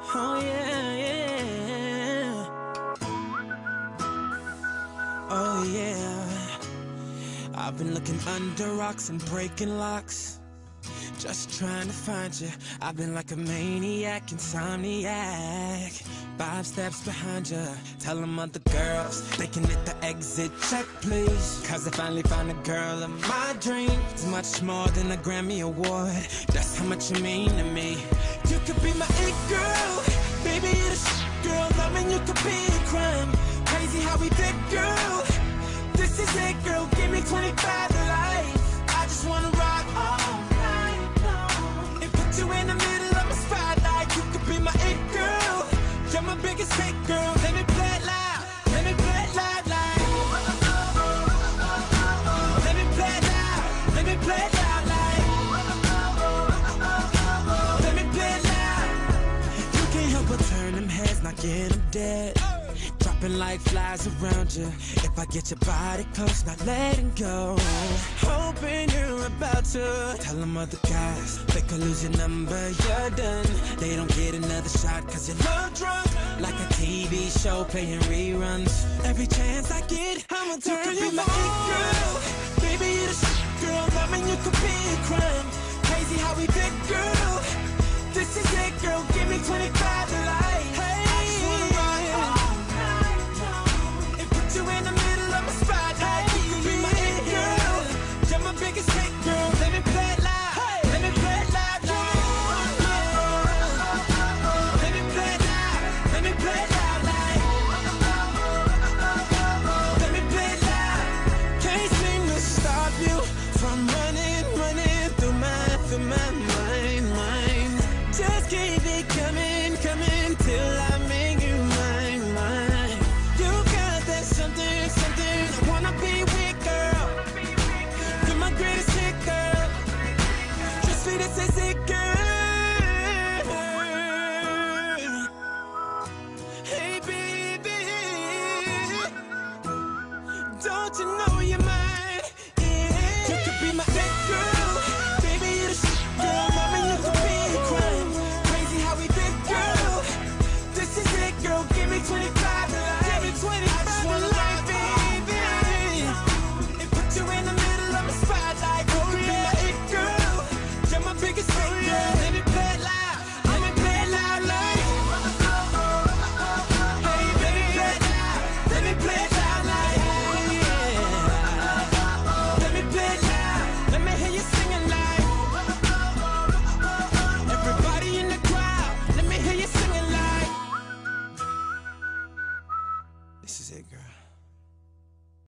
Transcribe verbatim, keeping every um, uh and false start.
Oh yeah, yeah. Oh yeah. I've been looking under rocks and breaking locks, just trying to find you. I've been like a maniac, insomniac, five steps behind you. Tell them other girls they can hit the exit check, please. Cause I finally found a girl of my dreams. Much more than a Grammy award, that's how much you mean to me. You could be my it girl, baby, you're the shit girl. Loving you could be a crime. Crazy how we did, girl. This is it, girl, give me twenty-five to life. I just wanna rock all night long and put you in the middle of my spotlight. You could be my it girl, you're my biggest hit, girl. Let me play it loud, let me play it loud, like. Let me play it loud, let me play it loud, like. Let me play it loud. You can't help but turn them heads, not get them dead. Dropping like flies around you. If I get your body close, not letting go. Hoping you're about to tell them other guys they could lose your number, you're done. They don't get another shot cause you're love drunk, like a T V show playing reruns. Every chance I get, I'ma turn you, you be my it girl. Baby, you're the shit, girl. Loving you could be a crime. Crazy how we did, girl. This is it, girl. Give me twenty-five to life. Hey, I just wanna rock all night long and put you in the middle of my spotlight. You could be my it girl, you're my biggest hit, girl. Let me play it loud, hey. Let me play it loud, like. Let me play it loud, let me play it loud, like. Let me play it loud. Can't seem to stop you from running, running through my, through my mind, mind. Just keep it coming, coming till I make you mine, mine. You got that something, something I wanna be with, girl. You're my greatest hit, girl. Just me, this is it, girl. Hey, baby, don't you know you're mine? Yeah. You could be my it girl. Baby, you're the shit, girl. Loving you could be a crime. Crazy how we did, girl. This is it, girl. Give me twenty-five to life. Give me twenty-five I just wanna rock, baby, and put you in the middle of my spotlight. You could be my it girl, you're my biggest hit, girl. Let me play it loud, let me play it loud, like. Hey, baby, play it loud, let me play it loud, like. Let me play it loud, let me hear you singing, like. Everybody in the crowd, let me hear you singing, like. This is it, girl.